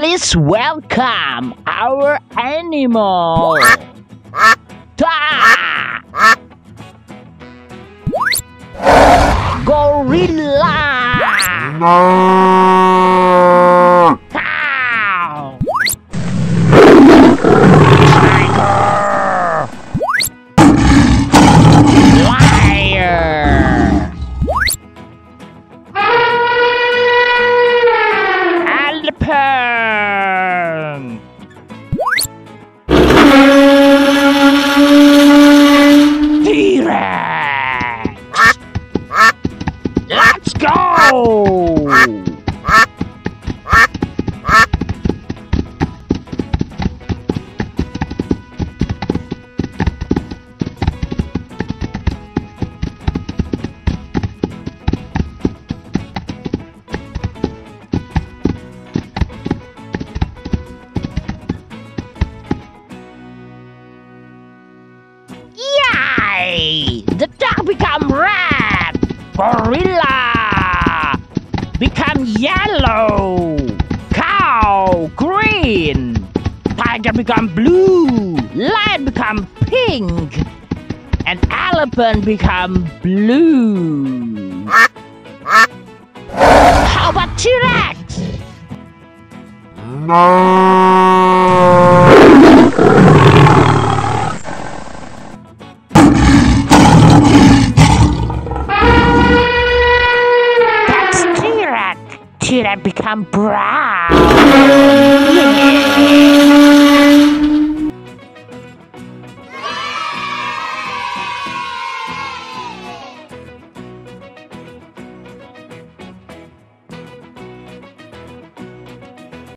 Please welcome our animal. Ta! Gorilla. Cow. Tiger. Lion. Elephant. T-Rex. Let's go. Yay! The duck become red. Gorilla become yellow. Cow green. Tiger become blue. Lion become pink. And elephant become blue. How about T-Rex? That's T-Rex. T-Rex become brown.